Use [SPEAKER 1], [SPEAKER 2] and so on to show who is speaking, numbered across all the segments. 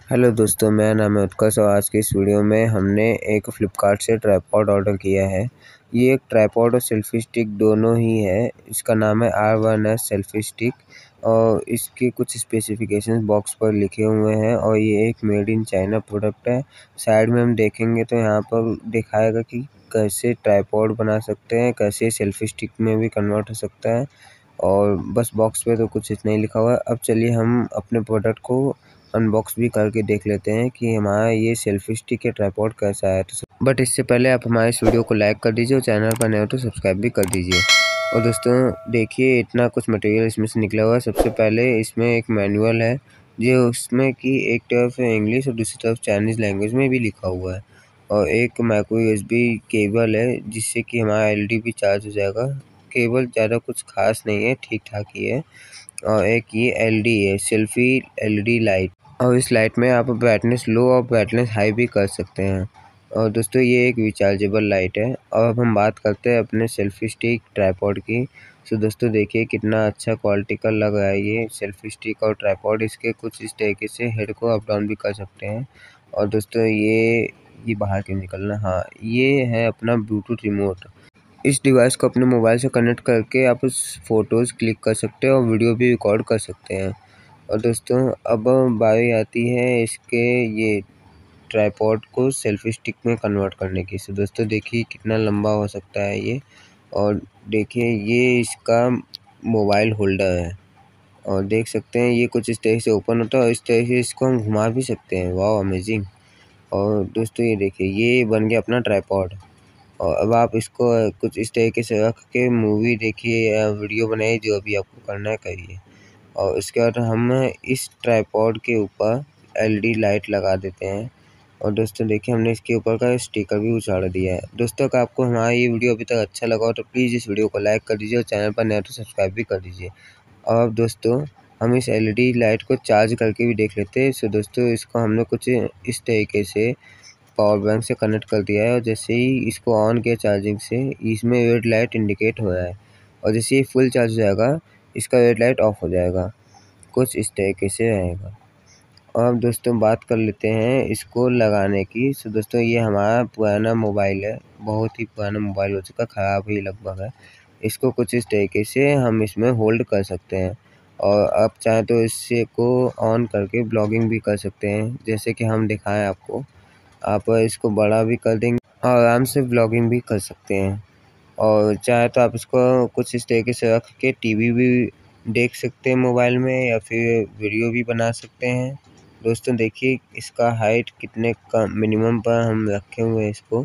[SPEAKER 1] Hello दोस्तों, मेरा नाम है उत्कर्ष और आज की इस वीडियो में हमने एक फ़्लिपकार्ट से ट्राइपॉड ऑर्डर किया है। ये एक ट्राइपॉड और सेल्फ़ी स्टिक दोनों ही है। इसका नाम है R1S सेल्फ़ी स्टिक और इसके कुछ स्पेसिफ़िकेशंस बॉक्स पर लिखे हुए हैं और ये एक मेड इन चाइना प्रोडक्ट है। साइड में हम देखेंगे तो यहाँ पर दिखाएगा कि कैसे ट्राइपॉड बना सकते हैं, कैसे सेल्फ़ी स्टिक में भी कन्वर्ट हो सकता है और बस बॉक्स पे तो कुछ इतना ही लिखा हुआ है। अब चलिए हम अपने प्रोडक्ट को अनबॉक्स भी करके देख लेते हैं कि हमारा ये सेल्फी स्टिक या ट्राइपॉड कैसा है। बट इससे पहले आप हमारे इस वीडियो को लाइक कर दीजिए और चैनल पर नए हो तो सब्सक्राइब भी कर दीजिए। और दोस्तों देखिए इतना कुछ मटेरियल इसमें से निकला हुआ है। सबसे पहले इसमें एक मैनुअल है जो उसमें कि एक तरफ इंग्लिश और दूसरी तरफ चाइनीज़ लैंग्वेज में भी लिखा हुआ है और एक माइक्रो यूएसबी केबल है जिससे कि हमारा एलईडी भी चार्ज हो जाएगा। केबल ज़्यादा कुछ खास नहीं है, ठीक ठाक ही है। और एक ये एलईडी है, सेल्फी एलईडी लाइट, और इस लाइट में आप ब्राइटनेस लो और ब्राइटनेस हाई भी कर सकते हैं। और दोस्तों ये एक रिचार्जेबल लाइट है। और अब हम बात करते हैं अपने सेल्फी स्टिक ट्राइपॉड की। तो दोस्तों देखिए कितना अच्छा क्वालिटी का लग रहा है ये सेल्फी स्टिक और ट्राइपॉड। इसके कुछ इस तरीके से हेड को अप डाउन भी कर सकते हैं। और दोस्तों ये बाहर क्यों निकलना, हाँ ये है अपना ब्लूटूथ रिमोट। इस डिवाइस को अपने मोबाइल से कनेक्ट करके आप उस फ़ोटोज़ क्लिक कर सकते हैं और वीडियो भी रिकॉर्ड कर सकते हैं। और दोस्तों अब बारी आती है इसके ये ट्राइपॉड को सेल्फी स्टिक में कन्वर्ट करने की। सो दोस्तों देखिए कितना लंबा हो सकता है ये। और देखिए ये इसका मोबाइल होल्डर है और देख सकते हैं ये कुछ इस तरह से ओपन होता है और इस तरह से इसको हम घुमा भी सकते हैं। वाह अमेजिंग। और दोस्तों ये देखिए ये बन गया अपना ट्राइपॉड। और अब आप इसको कुछ इस तरीके से रख के मूवी देखिए या वीडियो बनाइए, जो भी आपको करना है करिए। और उसके बाद हम इस ट्राइपॉड के ऊपर एलईडी लाइट लगा देते हैं। और दोस्तों देखिए हमने इसके ऊपर का स्टिकर भी उछाड़ दिया है। दोस्तों अगर आपको हमारा ये वीडियो अभी तक अच्छा लगा हो तो प्लीज़ इस वीडियो को लाइक कर दीजिए और चैनल पर नया तो सब्सक्राइब भी कर दीजिए। और अब दोस्तों हम इस एलईडी लाइट को चार्ज करके भी देख लेते हैं। सो दोस्तों इसको हमने कुछ इस तरीके से पावर बैंक से कनेक्ट कर दिया है और जैसे ही इसको ऑन किया चार्जिंग से इसमें रेड लाइट इंडिकेट हो रहा है और जैसे ही फुल चार्ज हो जाएगा इसका रेड लाइट ऑफ हो जाएगा। कुछ इस तरीके से रहेगा। और अब दोस्तों बात कर लेते हैं इसको लगाने की। सो दोस्तों ये हमारा पुराना मोबाइल है, बहुत ही पुराना मोबाइल हो चुका, ख़राब ही लगभग है। इसको कुछ इस तरीके से हम इसमें होल्ड कर सकते हैं और आप चाहें तो इससे को ऑन करके ब्लॉगिंग भी कर सकते हैं, जैसे कि हम दिखाएं आपको। आप इसको बड़ा भी कर देंगे और आराम से ब्लॉगिंग भी कर सकते हैं। और चाहे तो आप इसको कुछ इस तरीके से रख के टीवी भी देख सकते हैं मोबाइल में या फिर वीडियो भी बना सकते हैं। दोस्तों देखिए इसका हाइट कितने का मिनिमम पर हम रखे हुए हैं इसको,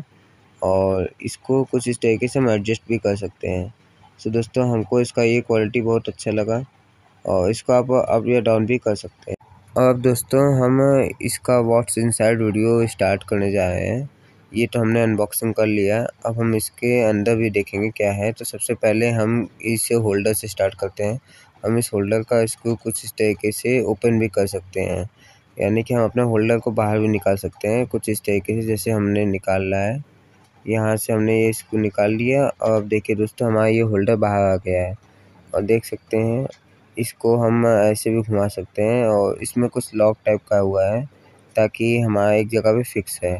[SPEAKER 1] और इसको कुछ इस तरीके से हम एडजस्ट भी कर सकते हैं। सो दोस्तों हमको इसका ये क्वालिटी बहुत अच्छा लगा और इसको आप अप या डाउन भी कर सकते हैं। और अब दोस्तों हम इसका व्हाट्स इनसाइड वीडियो स्टार्ट करने जा रहे हैं। ये तो हमने अनबॉक्सिंग कर लिया, अब हम इसके अंदर भी देखेंगे क्या है। तो सबसे पहले हम इस होल्डर से स्टार्ट करते हैं। हम इस होल्डर का इसको कुछ इस तरीके से ओपन भी कर सकते हैं, यानी कि हम अपने होल्डर को बाहर भी निकाल सकते हैं कुछ इस तरीके से, जैसे हमने निकाला है। यहाँ से हमने ये इसको निकाल लिया और अब देखिए दोस्तों हमारा ये होल्डर बाहर आ गया है और देख सकते हैं इसको हम ऐसे भी घुमा सकते हैं और इसमें कुछ लॉक टाइप का हुआ है ताकि हमारा एक जगह पे फिक्स है।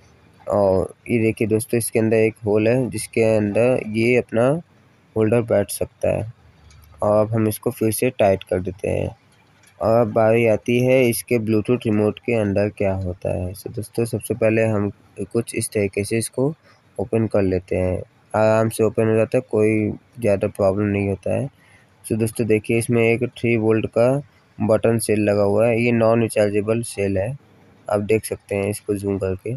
[SPEAKER 1] और ये देखिए दोस्तों इसके अंदर एक होल है जिसके अंदर ये अपना होल्डर बैठ सकता है। और अब हम इसको फिर से टाइट कर देते हैं। और अब बारी आती है इसके ब्लूटूथ रिमोट के अंदर क्या होता है। सो दोस्तों सबसे पहले हम कुछ इस तरीके से इसको ओपन कर लेते हैं। आराम से ओपन हो जाता है, कोई ज़्यादा प्रॉब्लम नहीं होता है। सो दोस्तों देखिए इसमें एक 3 वोल्ट का बटन सेल लगा हुआ है। ये नॉन रिचार्जेबल सेल है, आप देख सकते हैं इसको जूम करके।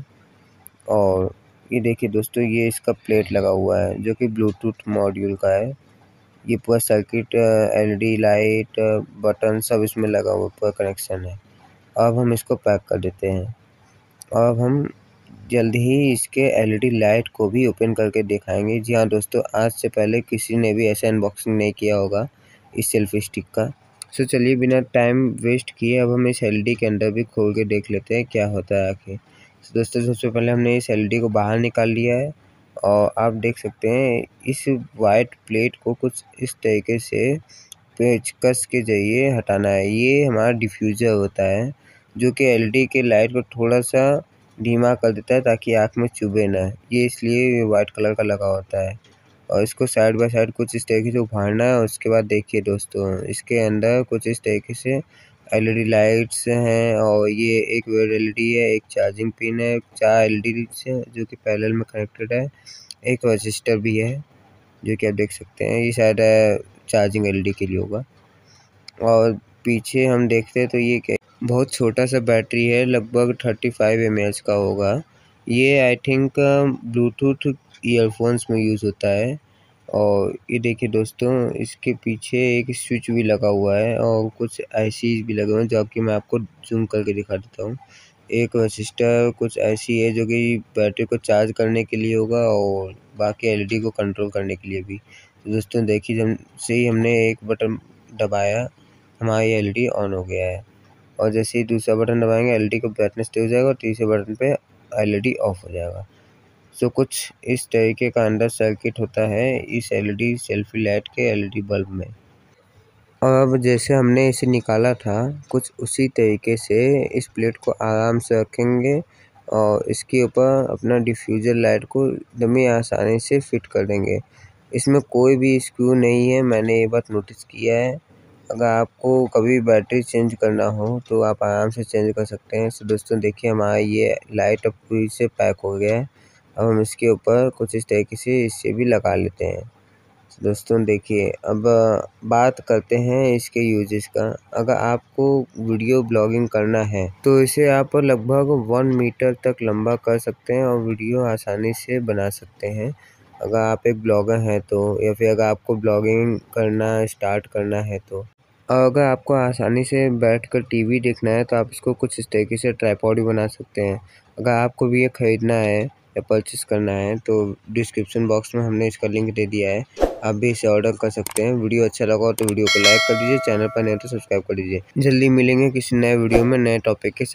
[SPEAKER 1] और ये देखिए दोस्तों ये इसका प्लेट लगा हुआ है जो कि ब्लूटूथ मॉड्यूल का है। ये पूरा सर्किट एलईडी लाइट बटन सब इसमें लगा हुआ, पूरा कनेक्शन है। अब हम इसको पैक कर देते हैं और अब हम जल्द ही इसके एलईडी लाइट को भी ओपन करके दिखाएंगे। जी हाँ दोस्तों, आज से पहले किसी ने भी ऐसा अनबॉक्सिंग नहीं किया होगा इस सेल्फी स्टिक का। सो चलिए बिना टाइम वेस्ट किए अब हम इस एलईडी के अंदर भी खोल के देख लेते हैं क्या होता है आखिर। तो दोस्तों सबसे पहले हमने इस एलईडी को बाहर निकाल लिया है और आप देख सकते हैं इस वाइट प्लेट को कुछ इस तरीके से पेचकस के जरिए हटाना है। ये हमारा डिफ्यूज़र होता है जो कि एलईडी के लाइट को थोड़ा सा धीमा कर देता है ताकि आँख में चुभे ना। ये इसलिए वाइट कलर का लगा होता है। और इसको साइड बाय साइड कुछ इस तरीके से उभारना है। और उसके बाद देखिए दोस्तों, इसके अंदर कुछ इस तरीके से एलईडी लाइट्स हैं और ये एक रेड एलईडी है, एक चार्जिंग पिन है, 4 एलईडीज है जो कि पैरेलल में कनेक्टेड है, एक रजिस्टर भी है जो कि आप देख सकते हैं। ये शायद चार्जिंग एलईडी के लिए होगा। और पीछे हम देखते हैं तो ये क्या, बहुत छोटा सा बैटरी है, लगभग 35 mAh का होगा। ये आई थिंक ब्लूटूथ ईयरफोन्स में यूज़ होता है। और ये देखिए दोस्तों, इसके पीछे एक स्विच भी लगा हुआ है और कुछ आईसी भी लगे हुए हैं, जो कि मैं आपको जूम करके दिखा देता हूँ। एक रजिस्टर कुछ ऐसी है जो कि बैटरी को चार्ज करने के लिए होगा और बाकी एलईडी को कंट्रोल करने के लिए भी। तो दोस्तों देखिए, जब से ही हमने एक बटन दबाया हमारा ये एलईडी ऑन हो गया है। और जैसे ही दूसरा बटन दबाएंगे एलईडी का ब्राइटनेस तेज हो जाएगा और तीसरे बटन पे एलईडी ऑफ हो जाएगा। सो कुछ इस तरीके का अंदर सर्किट होता है इस एलईडी सेल्फी लाइट के एलईडी बल्ब में। और अब जैसे हमने इसे निकाला था, कुछ उसी तरीके से इस प्लेट को आराम से रखेंगे और इसके ऊपर अपना डिफ्यूज़र लाइट को एकदम ही आसानी से फिट कर देंगे। इसमें कोई भी स्क्रू नहीं है, मैंने ये बात नोटिस किया है। अगर आपको कभी बैटरी चेंज करना हो तो आप आराम से चेंज कर सकते हैं। सो दोस्तों देखिए, हमारा ये लाइट अब पूरी से पैक हो गया है। अब हम इसके ऊपर कुछ इस तरीके से इसे भी लगा लेते हैं। दोस्तों देखिए, अब बात करते हैं इसके यूजेस का। अगर आपको वीडियो ब्लॉगिंग करना है तो इसे आप लगभग 1 मीटर तक लंबा कर सकते हैं और वीडियो आसानी से बना सकते हैं। अगर आप एक ब्लॉगर हैं तो, या फिर अगर आपको ब्लॉगिंग करना स्टार्ट करना है तो। और अगर आपको आसानी से बैठकर टीवी देखना है तो आप इसको कुछ इस तरीके से ट्राइपॉड भी बना सकते हैं। अगर आपको भी ये ख़रीदना है या परचेस करना है तो डिस्क्रिप्शन बॉक्स में हमने इसका लिंक दे दिया है, आप भी इसे ऑर्डर कर सकते हैं। वीडियो अच्छा लगा हो तो वीडियो को लाइक कर दीजिए, चैनल पर नए तो सब्सक्राइब कर दीजिए। जल्दी मिलेंगे किसी नए वीडियो में नए टॉपिक के साथ।